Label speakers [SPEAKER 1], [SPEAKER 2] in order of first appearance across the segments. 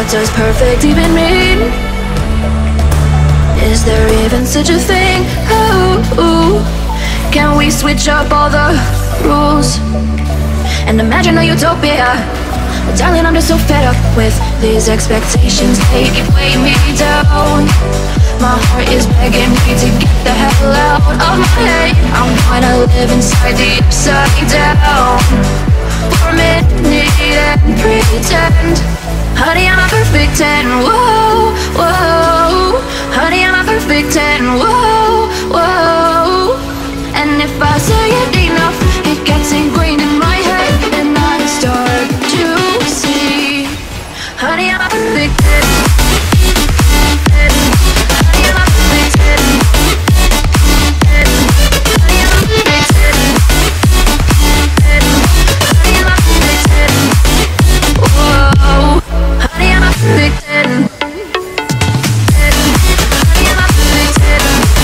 [SPEAKER 1] What does perfect even mean? Is there even such a thing? Ooh, can we switch up all the rules and imagine a utopia? But darling, I'm just so fed up with these expectations. They keep weighing me down. My heart is begging me to get the hell out of my head. I'm gonna live inside the upside down for a minute and pretend. Honey, I'm a perfect 10. Whoa, whoa. Honey, I'm a perfect 10. Whoa, whoa. And if I say it enough, it gets ingrained in my head, and I start to see. Honey, I'm a perfect 10. Honey, I'm a perfect 10. Honey, I'm a perfect 10. Honey, I'm a perfect 10. Whoa. Honey, I'm a perfect 10. Honey, I'm a perfect 10.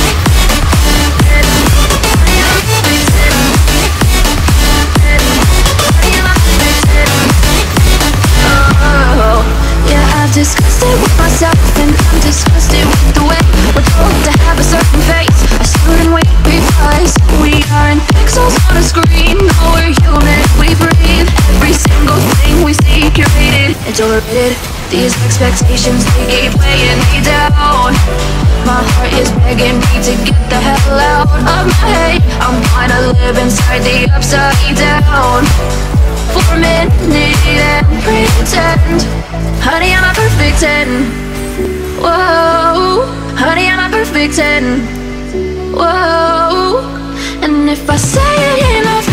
[SPEAKER 1] Disgusted with myself, and I'm disgusted with the way we're told to have a certain face, a certain way we rise. We aren't pixels on a screen. No, we're human, we breathe. Every single thing we see curated. It's overrated. These expectations, they keep weighing me down. My heart is begging me to get the hell out of my head. I'm gonna live inside the upside down for a minute and pretend. Honey, I'm a perfect 10. Whoa. Honey, I'm a perfect 10. Whoa. And if I say it enough,